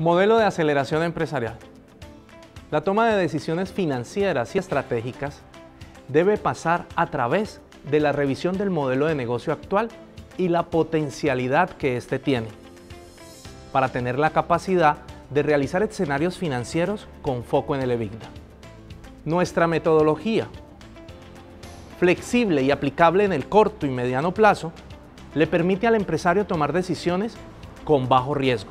Modelo de aceleración empresarial. La toma de decisiones financieras y estratégicas debe pasar a través de la revisión del modelo de negocio actual y la potencialidad que éste tiene, para tener la capacidad de realizar escenarios financieros con foco en el EBITDA. Nuestra metodología, flexible y aplicable en el corto y mediano plazo, le permite al empresario tomar decisiones con bajo riesgo.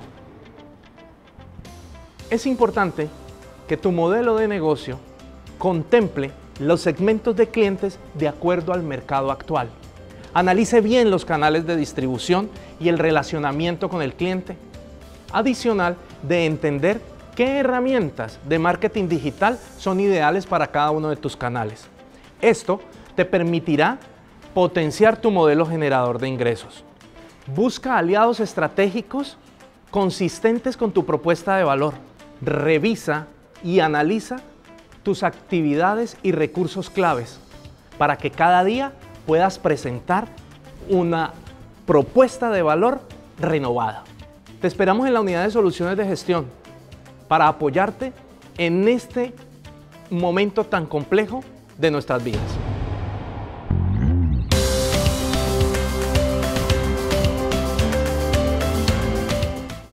Es importante que tu modelo de negocio contemple los segmentos de clientes de acuerdo al mercado actual. Analice bien los canales de distribución y el relacionamiento con el cliente. Adicional de entender qué herramientas de marketing digital son ideales para cada uno de tus canales. Esto te permitirá potenciar tu modelo generador de ingresos. Busca aliados estratégicos consistentes con tu propuesta de valor. Revisa y analiza tus actividades y recursos claves para que cada día puedas presentar una propuesta de valor renovada. Te esperamos en la unidad de soluciones de gestión para apoyarte en este momento tan complejo de nuestras vidas.